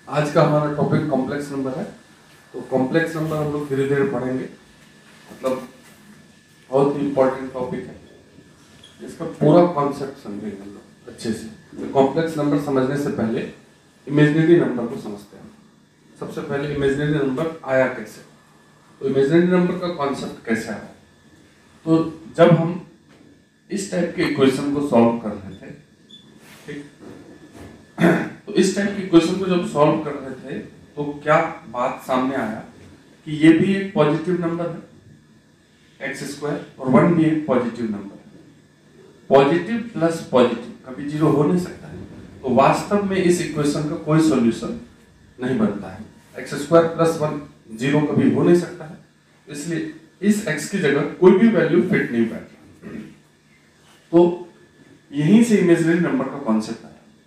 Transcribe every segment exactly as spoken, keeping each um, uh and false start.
आज का हमारा टॉपिक कॉम्प्लेक्स नंबर है। तो कॉम्प्लेक्स नंबर हम लोग धीरे धीरे पढ़ेंगे, मतलब बहुत ही इम्पोर्टेंट टॉपिक है। इसका पूरा कॉन्सेप्ट समझेंगे हम लोग अच्छे से। तो कॉम्प्लेक्स नंबर समझने से पहले इमेजिनरी नंबर को समझते हैं। सबसे पहले इमेजिनरी नंबर आया कैसे, तो इमेजिनरी नंबर का कॉन्सेप्ट कैसे आया। तो जब हम इस टाइप के इक्वेशन को सॉल्व कर रहे थे, ठीक, तो इस टाइप के इक्वेशन को जब सॉल्व कर रहे थे तो क्या बात सामने आया कि ये भी एक पॉजिटिव नंबर है एक्स स्क्वायर, और वन भी एक पॉजिटिव नंबर है। पॉजिटिव प्लस पॉजिटिव कभी जीरो हो नहीं सकता है, तो वास्तव में इस इक्वेशन का कोई सॉल्यूशन नहीं बनता है। X square plus one zero कभी हो नहीं सकता है, इसलिए इस एक्स की जगह कोई भी वैल्यू फिट नहीं बैठ रहा। तो यहीं से इमेजिनरी नंबर का कॉन्सेप्ट आया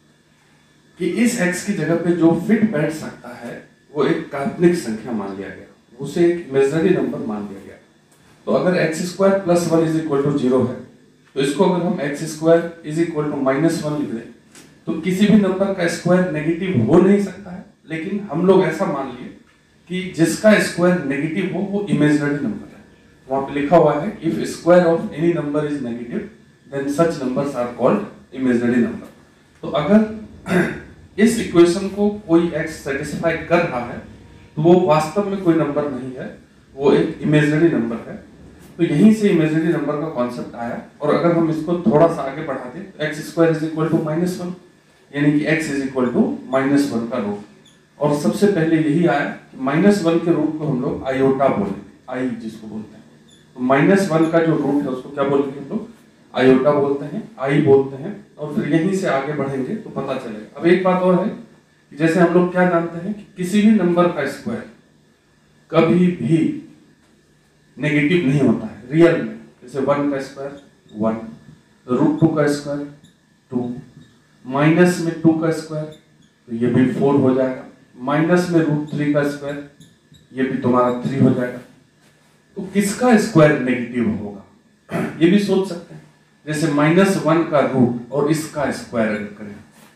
कि इस x की जगह पे जो फिट बैठ सकता है वो एक काल्पनिक संख्या मान लिया गया, उसे एक इमेजिनरी नंबर मान लिया गया। तो अगर x square plus one is equal to zero है, तो इसको अगर हम x square is equal to minus one लिख दें तो किसी भी नंबर का स्क्वायर नेगेटिव हो नहीं सकता है। लेकिन हम लोग ऐसा मान लिए कि जिसका स्क्वायर नेगेटिव हो वो इमेजिनरी नंबर है। वहां पे लिखा हुआ है if square of any number is negative then such numbers are called imaginary number. तो अगर इस इक्वेशन को कोई x सेटिस्फाई कर रहा है तो वो वास्तव में कोई नंबर नहीं है, वो एक इमेजिनरी नंबर है। तो यहीं से इमेजिनरी नंबर का कॉन्सेप्ट आया। और अगर हम इसको थोड़ा सा आगे बढ़ाते तो x square is equal to minus one, यानी कि x is equal to minus one का रूट। और सबसे पहले यही आया कि माइनस वन के रूट को हम लोग आयोटा बोलेंगे, आई जिसको बोलते हैं। तो माइनस वन का जो रूट है उसको क्या बोलेंगे हम लोग, आयोटा बोलते हैं, आई बोलते हैं। और फिर यहीं से आगे बढ़ेंगे तो पता चलेगा। अब एक बात और है कि जैसे हम लोग क्या जानते हैं कि किसी भी नंबर का स्क्वायर कभी भी नेगेटिव नहीं होता है रियल में। जैसे वन का स्क्वायर वन, रूट टू का स्क्वायर टू, माइनस में टू का स्क्वायर तो ये भी फोर हो जाएगा, माइनस में रूट थ्री का स्क्वायर ये भी तुम्हारा थ्री हो जाएगा। तो किसका स्क्वायर नेगेटिव होगा ये भी सोच सकते हैं। जैसे माइनस वन का रूट और इसका स्क्वायर अगर करें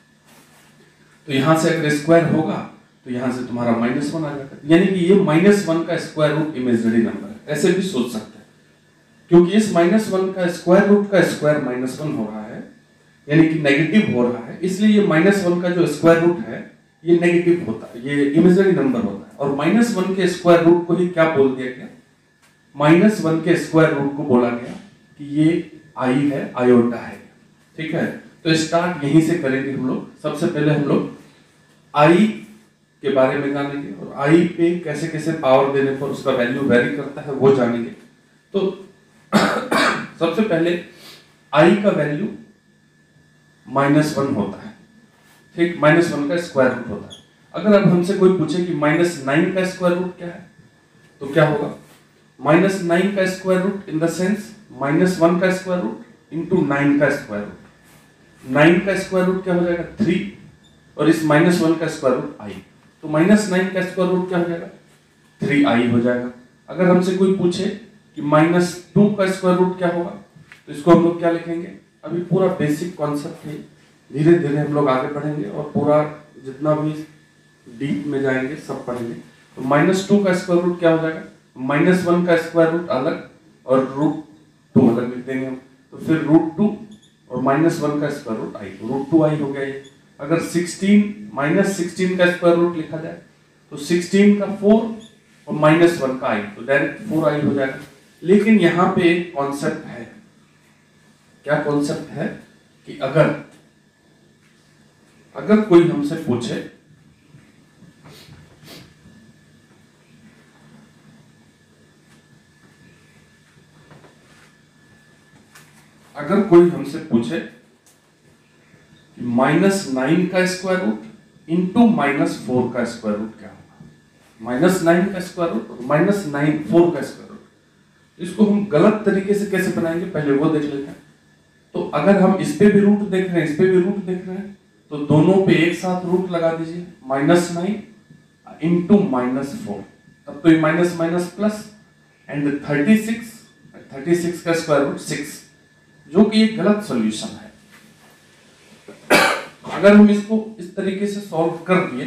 तो यहां से अगर स्क्वायर होगा तो यहां से तुम्हारा माइनस वन आ जाएगा, यानी कि ये माइनस वन का स्क्वायर रूट इमेजिनरी नंबर है। ऐसे भी सोच सकते हैं, क्योंकि इस माइनस वन का स्क्वायर रूट का स्क्वायर माइनस वन हो रहा है, यानी कि नेगेटिव हो रहा है, इसलिए ये माइनस वन का जो स्क्वायर रूट है ये नेगेटिव होता है, ये इमेजिनरी नंबर होता है। और माइनस वन के स्क्वायर रूट को ही क्या बोल दिया गया, माइनस वन के स्क्वायर रूट को बोला गया कि ये आई है, आयोटा है, ठीक है। तो स्टार्ट यहीं से करेंगे हम लोग। सबसे पहले हम लोग आई के बारे में जानेंगे और आई पे कैसे कैसे पावर देने पर उसका वैल्यू वेरी करता है वो जानेंगे। तो सबसे पहले आई का वैल्यू माइनस वन होता है, ठीक, माइनस वन का स्क्वायर रूट होता है। अगर अब हमसे कोई पूछे कि माइनस नाइन का स्क्वायर रूट क्या है तो क्या होगा, माइनस नाइन का square root in the sense minus one का स्क्वायर रूट इंटू नाइन का स्क्वायर रूट। नाइन का स्क्वायर रूट क्या हो जाएगा, थ्री, और इस माइनस वन का स्क्वायर रूट आई, तो माइनस नाइन का स्क्वायर रूट क्या हो जाएगा, थ्री आई हो जाएगा। अगर हमसे कोई पूछे कि माइनस टू का स्क्वायर रूट क्या होगा तो इसको हम लोग क्या लिखेंगे। अभी पूरा बेसिक कॉन्सेप्ट है, धीरे धीरे हम लोग आगे बढ़ेंगे और पूरा जितना भी डीप में जाएंगे सब पढ़ेंगे। तो माइनस टू का स्क्वायर रूट क्या हो जाएगा, माइनस वन का स्क्वायर रूट अलग और रूट टू अलग लिख देंगे हम। तो फिर रूट टू और माइनस वन का स्क्वायर रूट आई, तो रूट टू आई हो गया ये। अगर सिक्सटीन माइनस सिक्सटीन का स्क्वायर रूट लिखा जाए तो सिक्सटीन का फोर और माइनस वन का आई, तो डायरेक्ट फोर आई हो जाएगा। लेकिन यहाँ पे एक कॉन्सेप्ट है, क्या कॉन्सेप्ट है कि अगर अगर कोई हमसे पूछे अगर कोई हमसे पूछे कि माइनस नाइन का square root into minus four का स्क्वायर रूट क्या होगा, माइनस नाइन का स्क्वायर रूट और माइनस नाइन फोर का स्क्वायर रूट, इसको हम गलत तरीके से कैसे बनाएंगे पहले वो देख लेते हैं। तो अगर हम इस पे भी रूट देख रहे हैं, इस पे भी रूट देख रहे हैं, तो दोनों पे एक साथ रूट लगा दीजिए, minus nine into minus four, तब तो ये minus minus plus and thirty six, thirty six का स्क्वायर रूट सिक्स, जो कि एक गलत सॉल्यूशन है। अगर हम इसको इस तरीके से सॉल्व कर दिए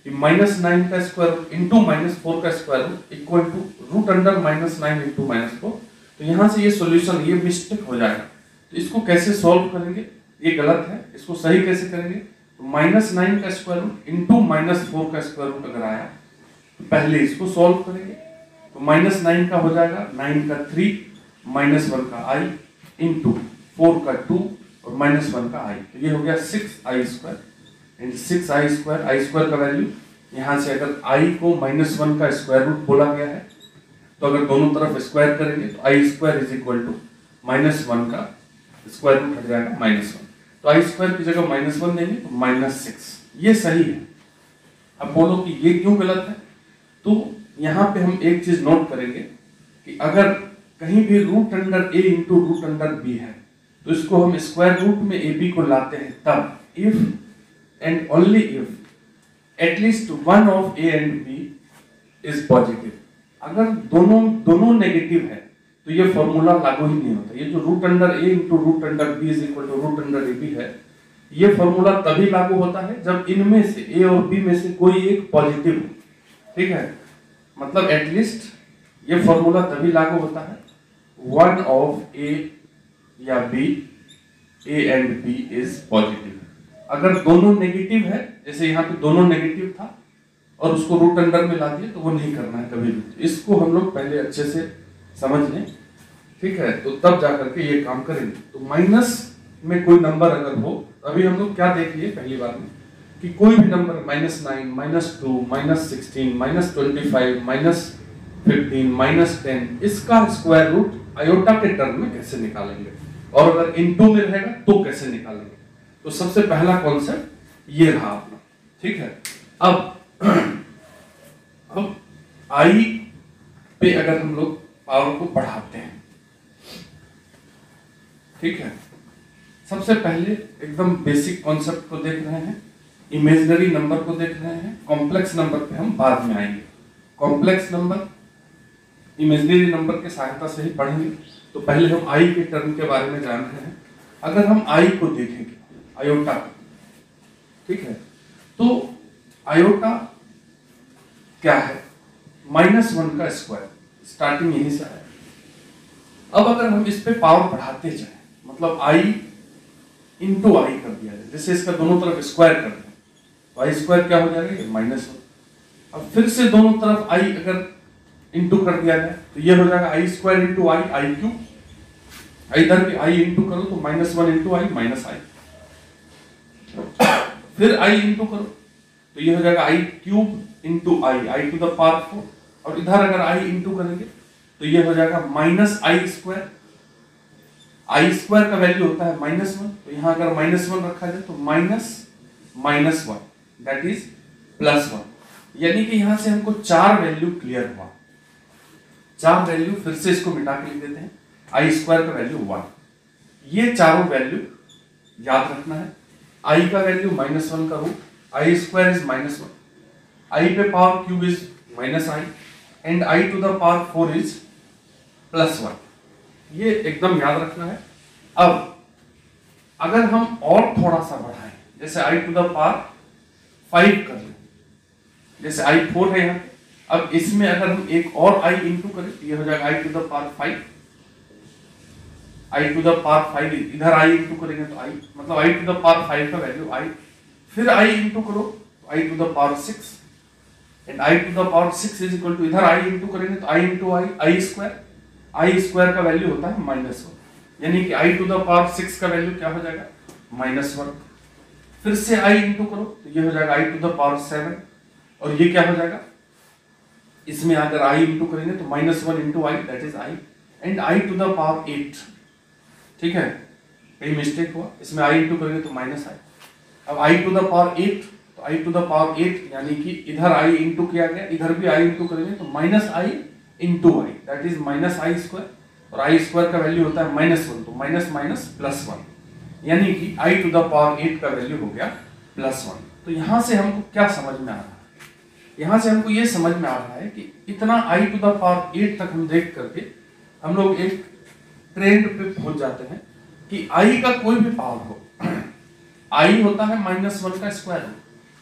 कि माइनस नाइन का square root into minus four का square root equal to root under minus nine into minus four. तो यहाँ से ये सॉल्यूशन ये मिस्टेक हो जाएगा। तो इसको कैसे सॉल्व करेंगे, ये गलत है, इसको सही कैसे करेंगे। तो माइनस नाइन का square root into minus four का स्क्वायर रूट अगर आया तो पहले इसको सॉल्व करेंगे। तो माइनस नाइन का हो जाएगा नाइन का थ्री, माइनस वन का आई इंटू फोर का टू और माइनस वन का आई। तो ये हो गया six i square and six i square. I square का वैल्यू यहाँ से अगर आई को माइनस वन का स्क्वायर रूट बोला गया है तो अगर दोनों तरफ स्क्वायर करेंगे तो i square is equal to minus one का स्क्वायर रूट हट जाएगा माइनस वन। तो आई स्क्वायर की जगह माइनस वन देंगे तो माइनस सिक्स, ये सही है। अब बोलो कि ये क्यों गलत है। तो यहाँ पे हम एक चीज नोट करेंगे कि अगर कहीं भी root under a into root under b है तो इसको हम स्क्वायर रूट में ए बी को लाते हैं तब if and only if at least one of a and b is positive. अगर दोनों दोनों नेगेटिव है तो ये फॉर्मूला लागू ही नहीं होता। ये जो root under a into root under b is equal to root under a b है, ये फॉर्मूला तभी लागू होता है जब इनमें से ए और बी में से कोई एक पॉजिटिव हो। ठीक है, मतलब एटलीस्ट ये फॉर्मूला तभी लागू होता है वन ऑफ ए या b, a and b is positive. अगर दोनों नेगेटिव है, जैसे यहाँ पे दोनों नेगेटिव था और उसको रूट अंडर में ला दिए, तो वो नहीं करना है कभी भी। इसको हम लोग पहले अच्छे से समझ लें, ठीक है, तो तब जाकर के ये काम करेंगे। तो माइनस में कोई नंबर अगर हो, अभी हम लोग क्या देख लिए पहली बार में कि कोई भी number minus nine, minus two, minus sixteen, minus twenty five, minus fifteen, minus ten, इसका स्क्वायर रूट आयोटा के टर्म में कैसे निकालेंगे और अगर इनटू में रहेगा तो कैसे निकालेंगे। तो सबसे पहला कॉन्सेप्ट ये रहा अपना, ठीक है। अब अब आई पे अगर हम लोग पावर को बढ़ाते हैं, ठीक है, सबसे पहले एकदम बेसिक कॉन्सेप्ट को देख रहे हैं, इमेजिनरी नंबर को देख रहे हैं, कॉम्प्लेक्स नंबर पे हम बाद में आएंगे। कॉम्प्लेक्स नंबर इमेजिनरी नंबर के सहायता से ही पढ़ेंगे। तो पहले हम आई के टर्म के बारे में जान रहे हैं। अगर हम आई को देखेंगे, आयोटा, ठीक है, तो आयोटा क्या है, माइनस वन का स्क्वायर, स्टार्टिंग यहीं से आया। अब अगर हम इस पे पावर बढ़ाते जाए, मतलब आई इंटू आई कर दिया जाए, जैसे इसका दोनों तरफ स्क्वायर कर दें, तो आई स्क्वायर क्या हो जाएगा, ये माइनस वन। अब फिर से दोनों तरफ आई अगर इंटू कर दिया जाए तो ये हो जाएगा i square into i, i cube. इधर भी आई इंटू करो तो minus one into i, minus i. फिर आई इंटू करो तो ये हो जाएगा i cube into i, i to the power four. और इधर अगर आई इंटू करेंगे तो ये हो जाएगा minus i square. I square का वैल्यू होता है माइनस वन, तो यहां अगर माइनस वन रखा जाए तो minus minus one that is plus one. यानी कि यहां से हमको चार वैल्यू क्लियर हुआ। चार वैल्यू फिर से इसको मिटा के लिख देते हैं, आई स्क्वायर का वैल्यू वन। ये चारों वैल्यू याद रखना है। आई का वैल्यू माइनस वन का root, i square is minus one, i पे power cube is minus i and i to the power four is plus one. ये एकदम याद रखना है। अब अगर हम और थोड़ा सा बढ़ाएं, जैसे i to the power five कर लें, जैसे आई फोर है यहाँ, अब इसमें अगर हम एक और आई इंटू करें तो ये हो जाएगा i to the power five, i to the power five, इधर आई इंटू करेंगे तो आई, मतलब i to the power five का वैल्यू आई, फिर आई इंटू करो तो i to the power six and i to the power six is equal to, इधर i into करेंगे तो i into i, i square, i square का value होता है माइनस वन। यानी कि i to the power six का value क्या हो जाएगा, माइनस वन। फिर से आई इंटू करो तो ये हो जाएगा i to the power seven, और ये क्या हो जाएगा, इसमें अगर आई इंटू करेंगे तो minus one into i that is i and i to the power eight. ठीक है, कहीं मिस्टेक हुआ, इसमें आई इंटू करेंगे तो माइनस आई। अब i to the power eight, तो i to the power eight यानी कि इधर आई इंटू किया गया, इधर भी आई इंटू करेंगे तो minus i into i that is minus i square, और आई स्क्वायर का वैल्यू होता है माइनस वन, तो माइनस माइनस प्लस वन, यानी कि i to the power eight का वैल्यू हो गया प्लस वन। तो यहां से हमको क्या समझ में आ रहा है, यहां से हमको ये समझ में आ रहा है कि इतना i to the power eight तक हम देख करके हम लोग एक ट्रेंड पे पहुंच जाते हैं कि आई का कोई भी पावर हो, आई होता है माइनस वन का स्क्वायर रूट,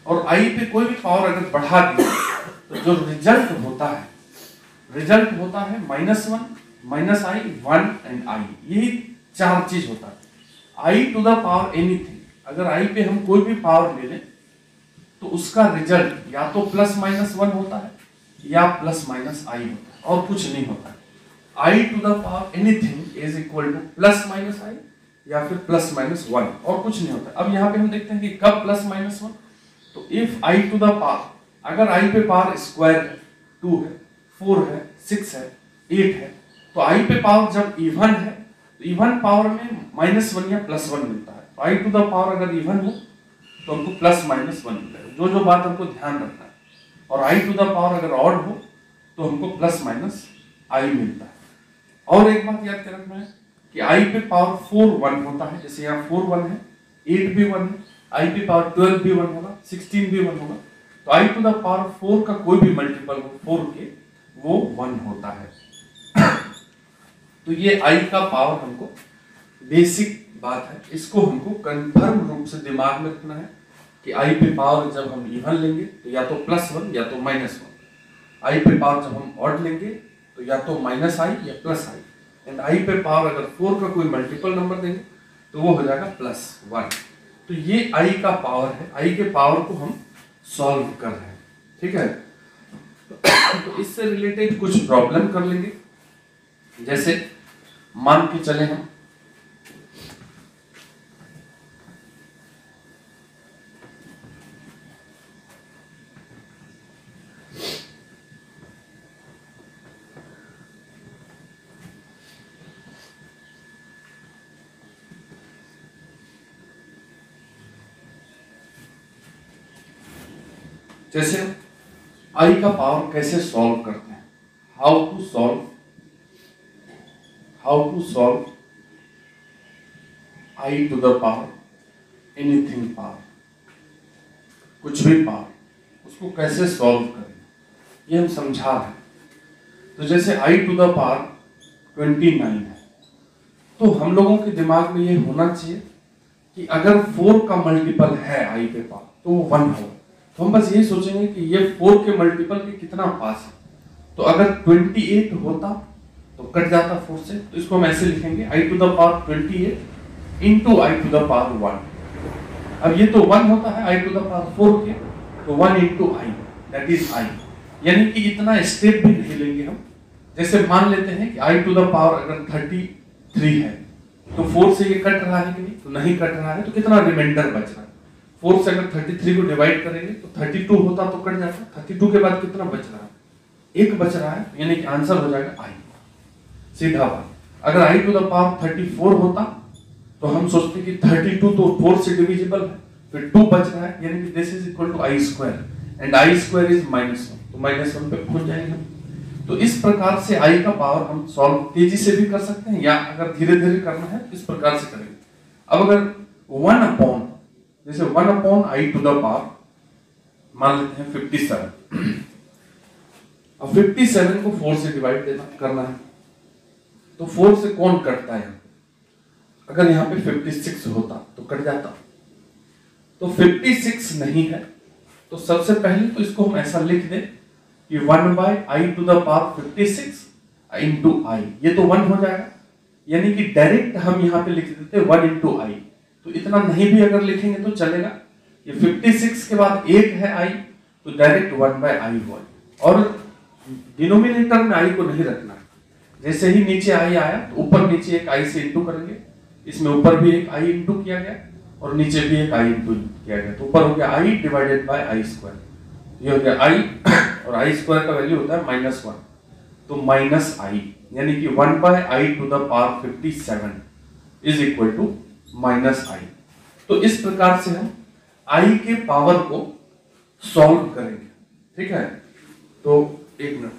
और आई पे कोई भी पावर अगर बढ़ा दी तो जो रिजल्ट होता है रिजल्ट होता है minus one, minus i, one and i. यही चार चीज होता है। I to the power anything, अगर आई पे हम कोई भी पावर ले लें तो उसका रिजल्ट या तो प्लस माइनस वन होता है या प्लस माइनस आई होता है, और कुछ नहीं होता है। I to the power anything is equal to plus minus i या फिर प्लस माइनस वन, और कुछ नहीं होता। अब यहाँ पे हम देखते हैं कि कब प्लस माइनस वन, तो if i to the power, अगर आई पे पावर स्क्वायर है, टू है, फोर है, सिक्स है, एट है, तो आई पे पावर जब इवन है तो इवन पावर में माइनस वन या प्लस वन मिलता है। तो आई टू द पावर अगर इवन हो तो हमको प्लस माइनस वन मिलेगा, जो जो बात हमको ध्यान रखना है। और आई टू द पावर अगर ऑड हो तो हमको प्लस माइनस आई मिलता है। और एक बात याद रखना है कि आई पे पावर फोर वन होता है, जैसे यहाँ फोर वन है, एट भी वन है, आई पे पावर ट्वेल्व भी वन होगा, सिक्सटीन भी वन होगा। तो i to the power four का कोई भी मल्टीपल हो फोर के, वो वन होता है। तो ये आई का पावर हमको बेसिक बात है, इसको हमको कंफर्म रूप से दिमाग में रखना है कि आई पे पावर जब हम इवन लेंगे तो या तो प्लस वन या तो माइनस वन। आई पे पावर जब हम ऑड लेंगे तो या तो माइनस आई या प्लस आई। एंड आई पे पावर अगर फोर का कोई मल्टीपल नंबर देंगे तो वो हो जाएगा प्लस वन। तो ये आई का पावर है, आई के पावर को हम सॉल्व कर रहे हैं, ठीक है। तो इससे रिलेटेड कुछ प्रॉब्लम कर लेंगे। जैसे मान के चले हम जैसे आई का पावर कैसे सॉल्व करते हैं, how to solve how to solve i to the power anything power, कुछ भी पावर, उसको कैसे सॉल्व करें ये हम समझा रहे हैं। तो जैसे i to the power twenty nine है, तो हम लोगों के दिमाग में ये होना चाहिए कि अगर फोर का मल्टीपल है आई पे पावर तो वो वन होगा। तो हम बस ये सोचेंगे कि ये फोर के मल्टीपल के कितना पास है। तो अगर ट्वेंटी एट होता तो कट जाता फोर से, तो इसको हम ऐसे लिखेंगे i to the power twenty eight into i to the power one. अब ये तो वन होता है i to the power four के, तो one into i that is i, यानी कि इतना स्टेप भी नहीं लेंगे हम। जैसे मान लेते हैं कि आई टू द पावर अगर थर्टी थ्री है तो फोर से ये कट रहा है कि नहीं, तो नहीं कट रहा है, तो कितना रिमाइंडर बच रहा है। फोर से अगर थर्टी थ्री को डिवाइड करेंगे तो थर्टी टू होता तो कट जाता, थर्टी टू के बाद कितना बच रहा है, एक बच रहा है, यानी कि आंसर हो जाएगा आई, सीधा बात। अगर i to the power thirty four होता तो हम सोचते कि थर्टी टू तो फोर से डिविजिबल है, फिर टू बच रहा है, यानी कि this is equal to i square and i square is minus one, तो माइनस वन पे पहुंच जाएंगे हम। तो इस प्रकार से आई का पावर हम सॉल्व तेजी से भी कर सकते हैं, या अगर धीरे धीरे करना है इस प्रकार से करेंगे। अब अगर वन अपॉन, जैसे one upon I to the power मान लेते हैं फिफ्टी सेवन, अब फिफ्टी सेवन को फोर से डिवाइड देना करना है, तो फोर से कौन कटता है, अगर यहाँ पे फिफ्टी सिक्स होता तो कट जाता, तो फिफ्टी सिक्स नहीं है, तो सबसे पहले तो इसको हम ऐसा लिख दें कि one by i to the power fifty six into i, ये तो वन हो जाएगा, यानी कि डायरेक्ट हम यहाँ पे लिख देते वन इंटू आई। तो इतना नहीं भी अगर लिखेंगे तो चलेगा, ये फिफ्टी सिक्स के बाद एक है आई, तो डायरेक्ट वन बाय आई हुआ, और डिनोमिनेटर में आई को नहीं रखना। जैसे ही नीचे आई आया तो ऊपर नीचे एक आई से इंटू करेंगे, इसमें ऊपर भी एक आई इंटू किया गया और नीचे भी एक आई इंटू किया गया, तो ऊपर हो गया i divided by i square, ये हो गया आई, और आई स्क्वायर का वैल्यू होता है माइनस वन, तो माइनस आई, यानी कि one by i to the power fifty seven is equal to minus i. तो इस प्रकार से हम आई के पावर को सॉल्व करेंगे, ठीक है। तो एक मिनट,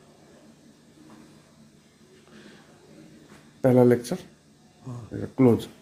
पहला लेक्चर क्लोज।